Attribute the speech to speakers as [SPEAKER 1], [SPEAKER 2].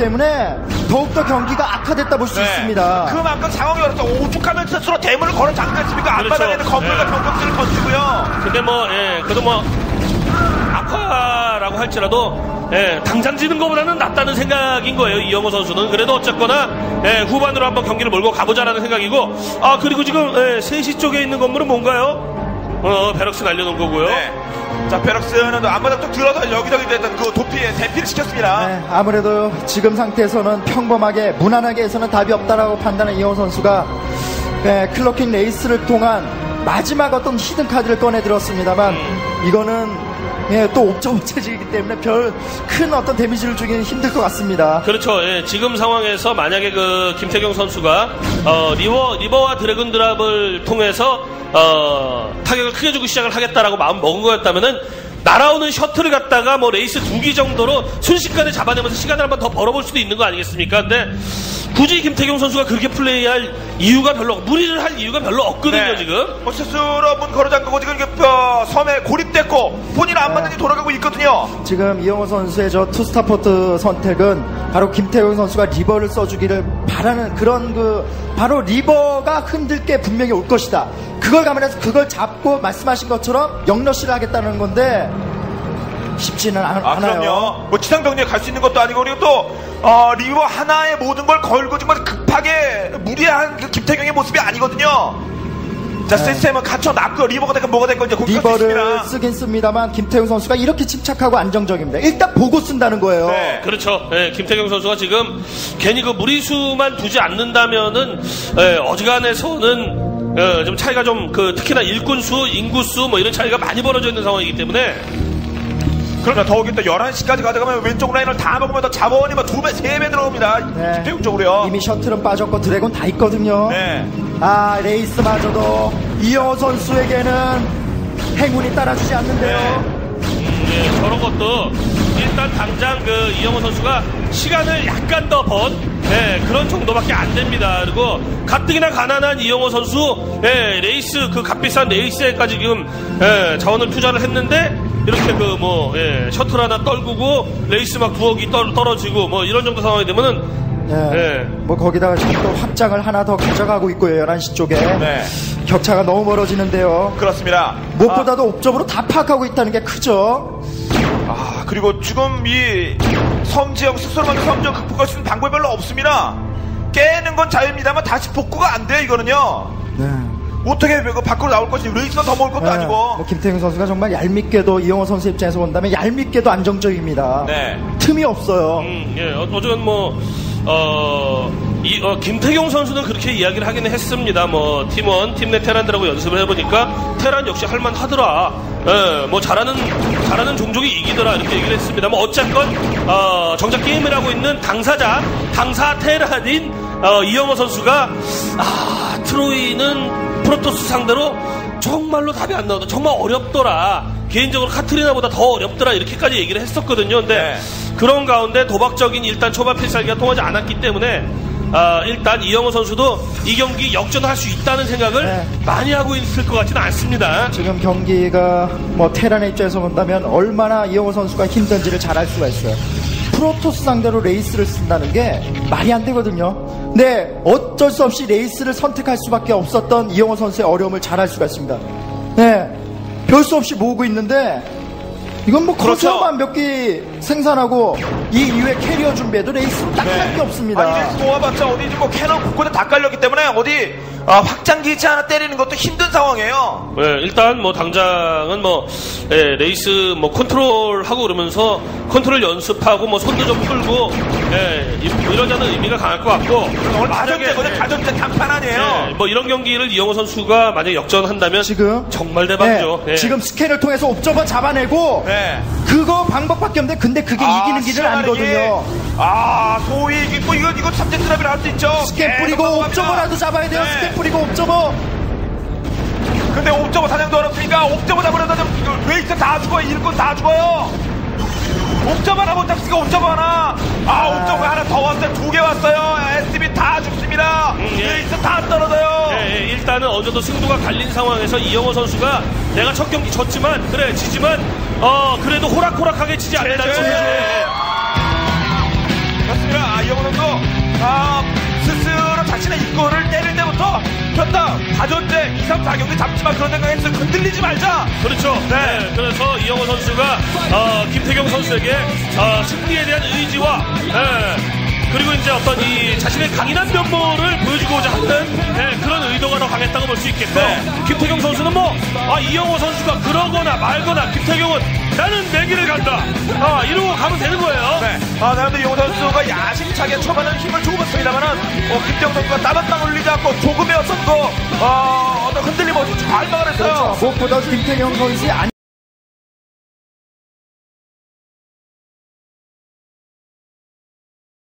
[SPEAKER 1] 때문에 더욱더 경기가 악화됐다 볼 수 있습니다.
[SPEAKER 2] 그만큼 상황이 어려서 오죽하면 스스로 대문을 걸어 잠지 않습니까?
[SPEAKER 3] 그렇죠.
[SPEAKER 2] 앞바닥에는 건물과 병력들을 던지고요.
[SPEAKER 3] 근데 그래도 악화라고 할지라도 당장 지는 것보다는 낫다는 생각인 거예요. 이영호 선수는. 그래도 어쨌거나 후반으로 한번 경기를 몰고 가보자라는 생각이고, 그리고 지금 3시 쪽에 있는 건물은 뭔가요? 베럭스 날려놓은 거고요.
[SPEAKER 2] 네. 자, 베럭스는 앞바닥 쪽 들어서 여기저기 됐던 그 도피에 대피를 시켰습니다.
[SPEAKER 1] 네, 아무래도 지금 상태에서는 평범하게 무난하게 해서는 답이 없다라고 판단한 이영호 선수가 클로킹 레이스를 통한 마지막 어떤 히든 카드를 꺼내 들었습니다만 이거는 또 옵저버 체질이기 때문에 별 큰 어떤 데미지를 주기는 힘들 것 같습니다.
[SPEAKER 3] 그렇죠. 지금 상황에서 만약에 그 김태경 선수가 리버와 드래곤 드랍을 통해서 타격을 크게 주고 시작을 하겠다라고 마음 먹은 거였다면은 날아오는 셔틀을 갖다가 레이스 2기 정도로 순식간에 잡아내면서 시간을 한번 더 벌어볼 수도 있는 거 아니겠습니까? 근데 굳이 김태경 선수가 그렇게 플레이할 이유가 무리를 할 이유가 별로 없거든요. 지금
[SPEAKER 2] 스스로 문 걸어잠그고 지금 섬에 고립됐고 본인 안 맞는 게 돌아가고 있거든요.
[SPEAKER 1] 지금 이영호 선수의 저 투스타포트 선택은 바로 김태경 선수가 리버를 써주기를 바라는 그런 바로 리버가 흔들 게 분명히 올 것이다. 그걸 감안해서 그걸 잡고 말씀하신 것처럼 영러시를 하겠다는 건데 쉽지는 않아요.
[SPEAKER 2] 그럼요. 지상병력에 갈 수 있는 것도 아니고, 그리고 또 리버 하나에 모든 걸 걸고 정말 급하게 무리한 그 김태경의 모습이 아니거든요. 자, 시스템은 갖춰놨고요. 리버가 됐건 뭐가 됐건 이제
[SPEAKER 1] 리버를 쓰긴 씁니다만 김태경 선수가 이렇게 침착하고 안정적입니다. 일단 보고 쓴다는 거예요.
[SPEAKER 2] 네.
[SPEAKER 3] 그렇죠. 김태경 선수가 지금 괜히 그 무리수만 두지 않는다면은 어지간해서는 좀 차이가 특히나 일꾼수, 인구수 이런 차이가 많이 벌어져 있는 상황이기 때문에.
[SPEAKER 2] 그러면 더욱이 또 11시까지 가져가면 왼쪽 라인을 다 먹으면 더 자본이 2배, 3배 들어옵니다. 김태경 쪽으로요.
[SPEAKER 1] 이미 셔틀은 빠졌고 드래곤 다 있거든요.
[SPEAKER 2] 네.
[SPEAKER 1] 레이스마저도 이영호 선수에게는 행운이 따라주지 않는데요.
[SPEAKER 3] 저런 것도 일단 당장 이영호 선수가 시간을 약간 더 그런 정도밖에 안 됩니다. 그리고 가뜩이나 가난한 이영호 선수, 레이스, 값비싼 레이스에까지 지금, 자원을 투자를 했는데, 이렇게 셔틀 하나 떨구고, 레이스 막 2억이 떨어지고, 이런 정도 상황이 되면은,
[SPEAKER 1] 거기다가 지금 또 확장을 하나 더 가져가고 있고요. 11시 쪽에.
[SPEAKER 2] 네.
[SPEAKER 1] 격차가 너무 멀어지는데요.
[SPEAKER 2] 그렇습니다.
[SPEAKER 1] 무엇보다도 옵적으로 다 파악하고 있다는 게 크죠.
[SPEAKER 2] 그리고 지금 이 섬지역, 스스로만의 섬지역 극복할 수 있는 방법이 별로 없습니다. 깨는 건 자유입니다만 다시 복구가 안 돼요, 이거는요.
[SPEAKER 1] 네.
[SPEAKER 2] 어떻게 밖으로 나올 것이 레이스가 더 먹을 것도 아니고.
[SPEAKER 1] 김태경 선수가 정말 얄밉게도 이영호 선수 입장에서 본다면 얄밉게도 안정적입니다.
[SPEAKER 2] 네.
[SPEAKER 1] 틈이 없어요.
[SPEAKER 3] 어쨌든 김태경 선수는 그렇게 이야기를 하긴 했습니다. 팀원, 팀 내 테란들하고 연습을 해보니까 테란 역시 할만하더라. 잘하는 종족이 이기더라. 이렇게 얘기를 했습니다. 어쨌건, 정작 게임을 하고 있는 당사 테란인, 이영호 선수가, 트로이는 프로토스 상대로 정말로 답이 안 나오다. 정말 어렵더라. 개인적으로 카트리나보다 더 어렵더라. 이렇게까지 얘기를 했었거든요. 근데 그런 가운데 도박적인 일단 초반 필살기가 통하지 않았기 때문에 일단 이영호 선수도 이 경기 역전할 수 있다는 생각을 많이 하고 있을 것 같지는 않습니다.
[SPEAKER 1] 지금 경기가 테란의 입장에서 본다면 얼마나 이영호 선수가 힘든지를 잘 알 수가 있어요. 프로토스 상대로 레이스를 쓴다는 게 말이 안 되거든요. 근데 어쩔 수 없이 레이스를 선택할 수밖에 없었던 이영호 선수의 어려움을 잘 알 수가 있습니다. 별 수 없이 모으고 있는데 이건 커세어만 몇 개 생산하고 이 이후에 캐리어 준비해도 레이스 딱 할 게 없습니다.
[SPEAKER 2] 레이스 모아봤자 어디 캐논 곳곳에 다 깔렸기 때문에 어디 확장기지 하나 때리는 것도 힘든 상황이에요.
[SPEAKER 3] 일단 당장은 레이스 컨트롤하고 그러면서 컨트롤 연습하고 손도 좀 풀고 이러자는 의미가 강할 것 같고
[SPEAKER 2] 오늘 다전제 단판 아니에요.
[SPEAKER 3] 이런 경기를 이영호 선수가 만약에 역전한다면
[SPEAKER 1] 지금
[SPEAKER 3] 정말 대박이죠.
[SPEAKER 1] 지금 스캔을 통해서 옵저버 잡아내고 그거 방법밖에 없는데 근데 그게 이기는 길은 아니거든요.
[SPEAKER 2] 소위 이거 3대 드랍이라 할 수 있죠.
[SPEAKER 1] 스캔 뿌리고 옵저버라도 잡아야 돼요. 스캔 뿌리고 옵저버.
[SPEAKER 2] 근데 옵저버 사냥도 어렵으니까 옵저버 잡으려다 웨이트 다 죽어요. 일꾼 다 죽어요. 옵저버 하나 못 잡으니까 옵저버 하나. 옵저버 하나 더 왔어요. 2개 왔어요. SB 다 죽습니다. 웨이트 다 떨어져요.
[SPEAKER 3] 일단은 어느 정도 승부가 갈린 상황에서 이영호 선수가 내가 첫 경기 졌지만 지지만 그래도 호락호락하게 지지 않는다는 거죠.
[SPEAKER 2] 맞습니다. 처음에는 이거를 때릴 때부터 폈다 가전제 2, 3, 4경기 잡지만 그런 생각했어요. 흔들리지 말자.
[SPEAKER 3] 그렇죠.
[SPEAKER 2] 네.
[SPEAKER 3] 네, 그래서 이영호 선수가 김태경 선수에게 승리에 대한 의지와 그리고 이제 어떤 이 자신의 강인한 면모를 보여주고자 하는 그런 의도가 더 강했다고 볼 수 있겠고 김태경 선수는 이영호 선수가 그러거나 말거나 김태경은 나는 내 길을 간다. 이러고 가면 되는 거예요.
[SPEAKER 2] 네. 그런데 이영호 선수가 야심차게 초반에는 힘을 주고 있습니다만은 김태경 선수가 따박땅 흘리지 않고 조금의 어떤 흔들림 없이 잘 막아냈어요.
[SPEAKER 1] 그렇죠. 무엇보다 김태경 선수의